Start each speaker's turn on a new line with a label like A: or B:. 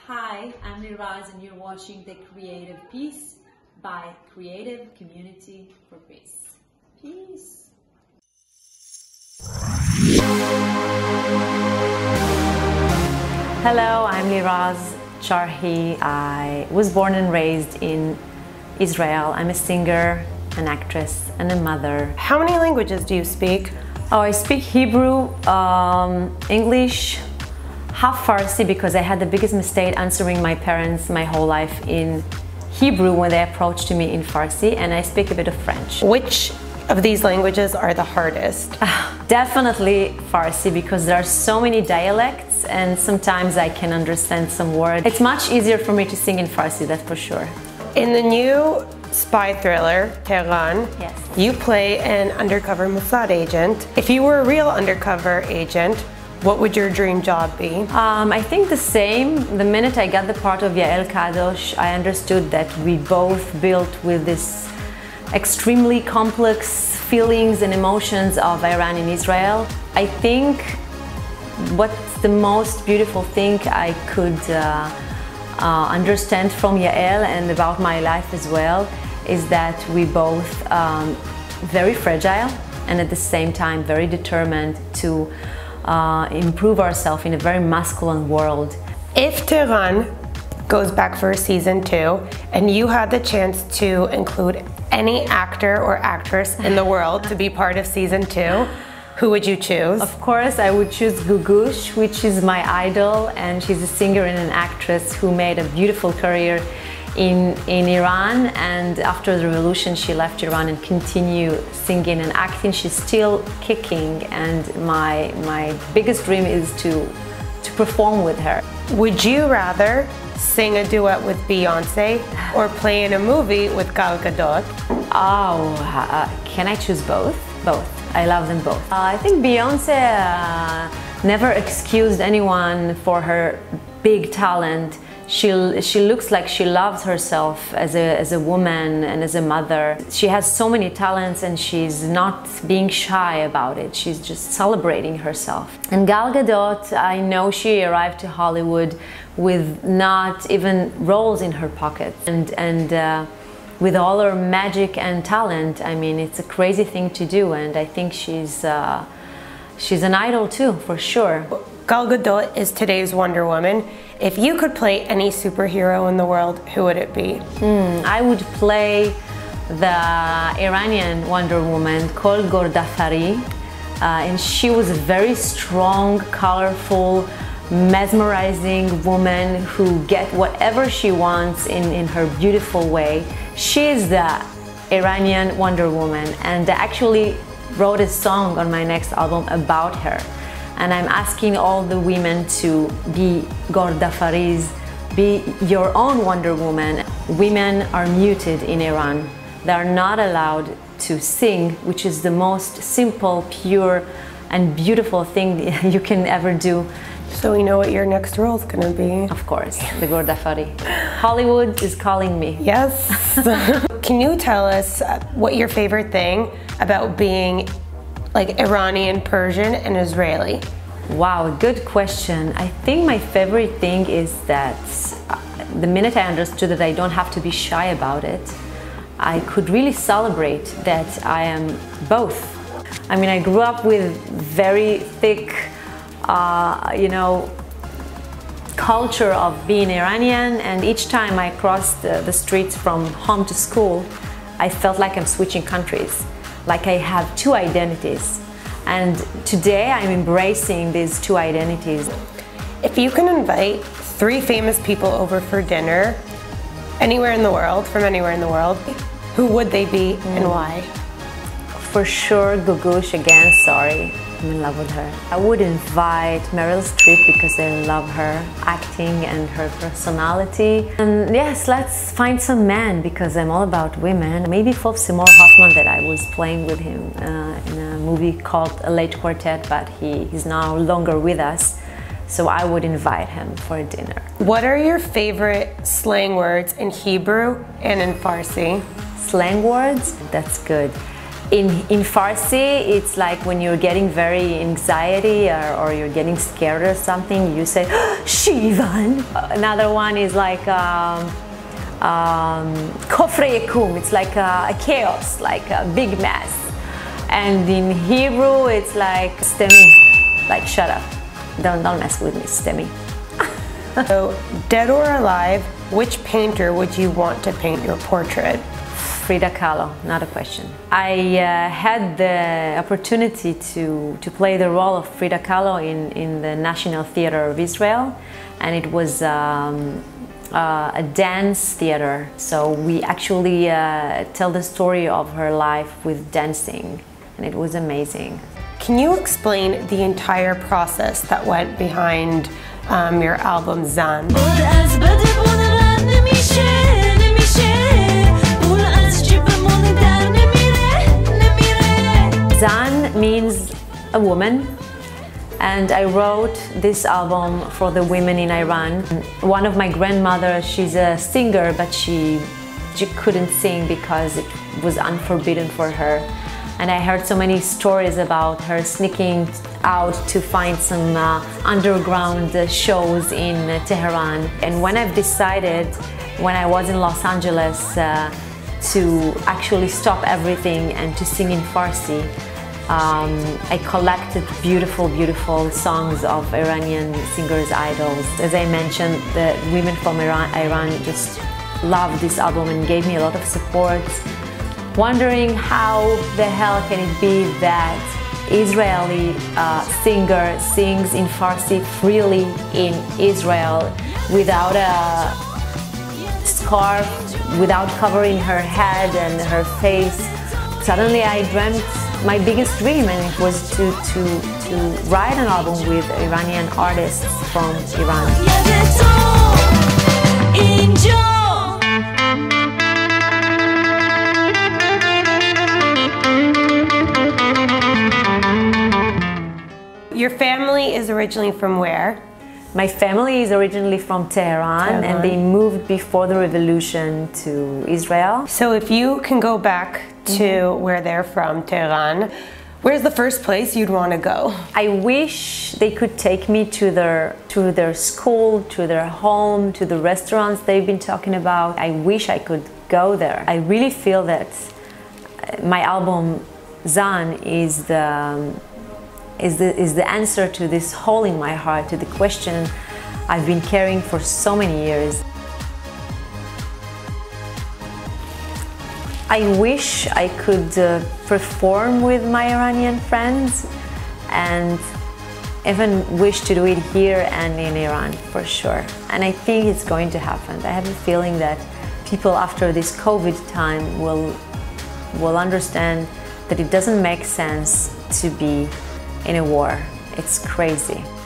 A: Hi, I'm Liraz and you're watching The Creative Piece by Creative Community for Peace. Peace. Hello, I'm Liraz Charhi. I was born and raised in Israel. I'm a singer, an actress, and a mother.
B: How many languages do you speak?
A: Oh, I speak Hebrew, English, half Farsi because I had the biggest mistake answering my parents my whole life in Hebrew when they approached me in Farsi, and I speak a bit of French.
B: Which of these languages are the hardest?
A: Definitely Farsi because there are so many dialects and sometimes I can understand some words. It's much easier for me to sing in Farsi, that's for sure.
B: In the new spy thriller, Tehran,
A: yes,
B: you play an undercover Mossad agent. If you were a real undercover agent, what would your dream job be?
A: I think the same. The minute I got the part of Yael Kadosh, I understood that we both built with this extremely complex feelings and emotions of Iran and Israel. I think what's the most beautiful thing I could understand from Yael and about my life as well is that we both very fragile and at the same time very determined to improve ourselves in a very masculine world.
B: If Tehran goes back for season 2 and you had the chance to include any actor or actress in the world to be part of season 2, who would you choose?
A: Of course, I would choose Gugush, which is my idol, and she's a singer and an actress who made a beautiful career in Iran, and after the revolution she left Iran and continued singing and acting. She's still kicking, and my biggest dream is to perform with her.
B: Would you rather sing a duet with Beyonce or play in a movie with Gal Gadot?
A: Can I choose both? Both. I love them both. I think Beyonce never excused anyone for her big talent. She looks like she loves herself as a woman and as a mother. She has so many talents and she's not being shy about it. She's just celebrating herself. And Gal Gadot, I know she arrived to Hollywood with not even rolls in her pocket. And with all her magic and talent, I mean, it's a crazy thing to do, and I think she's an idol too, for sure.
B: Gal Gadot is today's Wonder Woman. If you could play any superhero in the world, who would it be?
A: I would play the Iranian Wonder Woman called Ghordaghari, and she was a very strong, colorful, mesmerizing woman who gets whatever she wants in her beautiful way. She's the Iranian Wonder Woman, and I actually wrote a song on my next album about her. And I'm asking all the women to be Ghordagharis, be your own Wonder Woman. Women are muted in Iran. They are not allowed to sing, which is the most simple, pure, and beautiful thing you can ever do.
B: So we know what your next role is going to be.
A: Of course, the Ghordaghari. Hollywood is calling me.
B: Yes. Can you tell us what your favorite thing about being like Iranian, Persian, and Israeli?
A: Wow, good question. I think my favorite thing is that the minute I understood that I don't have to be shy about it, I could really celebrate that I am both. I mean, I grew up with very thick culture of being Iranian, and each time I crossed the streets from home to school, I felt like I'm switching countries, like I have two identities. And today I'm embracing these two identities.
B: If you can invite 3 famous people over for dinner, anywhere in the world, from anywhere in the world, who would they be and why?
A: For sure, Gugush again, sorry. I'm in love with her. I would invite Meryl Streep because I love her acting and her personality. And yes, let's find some men because I'm all about women. Maybe Philip Seymour Hoffman, that I was playing with him in a movie called A Late Quartet, but he's no longer with us. So I would invite him for a dinner.
B: What are your favorite slang words in Hebrew and in Farsi?
A: Slang words? That's good. In Farsi, it's like when you're getting very anxiety or you're getting scared or something, you say Shivan. Another one is like Kofre Yakum. It's like a chaos, like a big mess. And in Hebrew, it's like Stemi, like shut up, don't mess with me, Stemi.
B: So, dead or alive, which painter would you want to paint your portrait?
A: Frida Kahlo, not a question. I had the opportunity to play the role of Frida Kahlo in the National Theatre of Israel, and it was a dance theater. So we actually tell the story of her life with dancing, and it was amazing.
B: Can you explain the entire process that went behind your album Zan?
A: Zan means a woman, and I wrote this album for the women in Iran. One of my grandmothers, she's a singer, but she couldn't sing because it was unforbidden for her. And I heard so many stories about her sneaking out to find some underground shows in Tehran. And when I've decided, when I was in Los Angeles, to actually stop everything and to sing in Farsi, I collected beautiful, beautiful songs of Iranian singers, idols. As I mentioned, the women from Iran just loved this album and gave me a lot of support, wondering how the hell can it be that Israeli singer sings in Farsi freely in Israel without a scarf, without covering her head and her face. Suddenly I dreamt my biggest dream, and it was to write an album with Iranian artists from Iran.
B: Your family is originally from where?
A: My family is originally from Tehran, and they moved before the revolution to Israel.
B: So if you can go back to where they're from, Tehran, where's the first place you'd want to go?
A: I wish they could take me to their school, to their home, to the restaurants they've been talking about. I wish I could go there. I really feel that my album Zan is the answer to this hole in my heart, to the question I've been carrying for so many years. I wish I could perform with my Iranian friends, and even wish to do it here and in Iran, for sure. And I think it's going to happen. I have a feeling that people after this COVID time will understand that it doesn't make sense to be in a war. It's crazy.